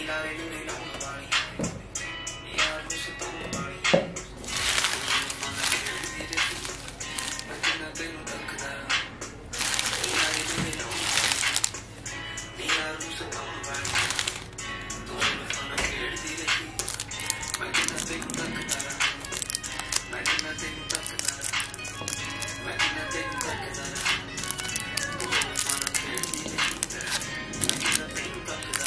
ਲਾਰੇ ਲੂਰੇ ਲਾਉਣ ਵਾਲੀ ਯਾਰ ਨੂੰ ਸਤਾਉਣ ਵਾਲੀ ਮਨ ਖੇਡਦੀ ਰਹੀ ਮੈਂ ਕਿੰਨਾ ਤੈਨੂੰ ਤੱਕਦਾ ਲਾਰੇ ਲੂਰੇ ਲਾਉਣ ਵਾਲੀ ਯਾਰ ਨੂੰ ਸਤਾਉਣ ਵਾਲੀ ਤੂੰ ਮਨ ਖੇਡਦੀ ਰਹੀ ਮੈਂ ਕਿੰਨਾ ਤੈਨੂੰ ਤੱਕਦਾ ਮੈਂ ਕਿੰਨਾ ਤੈਨੂੰ ਤੱਕਦਾ ਮੈਂ ਕਿੰਨਾ ਤੈਨੂੰ ਤੱਕਦਾ ਤੂੰ ਮਨ ਖੇਡਦੀ ਰਹੀ ਮੈਂ ਕਿੰਨਾ ਤੈਨੂੰ ਤੱਕਦਾ